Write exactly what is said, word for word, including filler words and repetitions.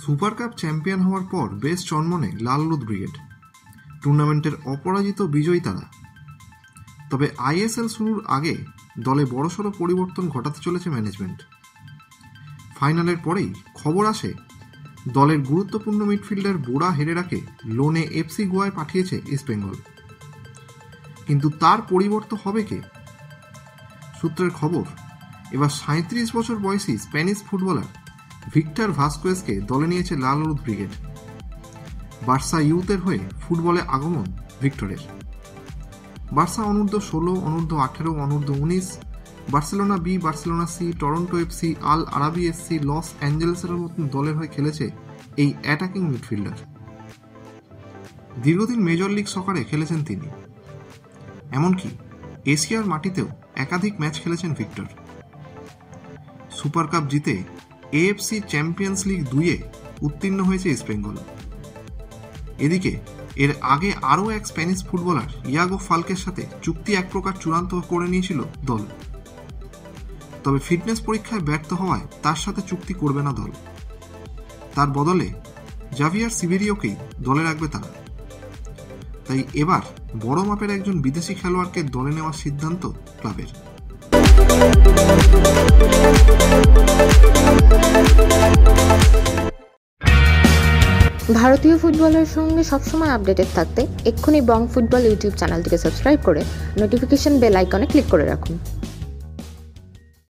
Super cup champion হওয়ার পর বেশ চনমনে লাল হলুদ ব্রিগেড। টুর্নামেন্টের অপরাজিত বিজয়ী তারা। তবে আইএসএল শুরুর আগে দলে বড়সড় পরিবর্তন ঘটাতে চলেছে ম্যানেজমেন্ট। ফাইনালের পরেই খবর আসে দলের গুরুত্বপূর্ণ মিডফিল্ডার বোরা হেরেরাকে লোনে এফসি গোয়ায় পাঠিয়েছে ইস্টবেঙ্গল। কিন্তু তার পরিবর্তন হবে কে? সূত্রের খবর, এবার সাঁত্রিশ বছর বয়সী স্প্যানিশ ফুটবলার ভিক্টর ভাস্কুয়েজকে দলে নিয়েছে লাল হলুদ ব্রিগেড। বার্সা ইউথের হয়ে ফুটবলে আগমন ভিক্টরের। বার্সা অনূর্ধ্ব ষোলো, অনূর্ধ্ব আঠেরো, অনূর্ধ্ব উনিশ, Barcelona B, Barcelona C, Toronto FC, Al Arabi FC, Los অ্যাঞ্জেলেসের মতন দলের হয়ে খেলেছে এই অ্যাটাকিং মিডফিল্ডার। দীর্ঘদিন মেজর লিগ সকারে খেলেছেন তিনি। এমনকি এশিয়ার মাটিতেও একাধিক ম্যাচ খেলেছেন ভিক্টর। সুপার কাপ জিতে এএফসি চ্যাম্পিয়ন্স লিগ দুইয়ে উত্তীর্ণ হয়েছে ইস্টবেঙ্গল। এদিকে এর আগে আরও এক স্প্যানিশ ফুটবলার ইয়াগো ফালকের সাথে চুক্তি এক প্রকার চূড়ান্ত করে নিয়েছিল দল। তবে ফিটনেস পরীক্ষায় ব্যর্থ হওয়ায় তার সাথে চুক্তি করবে না দল। তার বদলে জাভিয়ার সিবেরিওকেই দলে রাখবে তারা। তাই এবার বড় মাপের একজন বিদেশি খেলোয়াড়কে দলে নেওয়ার সিদ্ধান্ত ক্লাবের। ভারতীয় ফুটবলের সঙ্গে সবসময় আপডেটেড থাকতে এক্ষুনি বং ফুটবল ইউটিউব চ্যানেলটিকে সাবস্ক্রাইব করে নোটিফিকেশন বেল আইকনে ক্লিক করে রাখুন।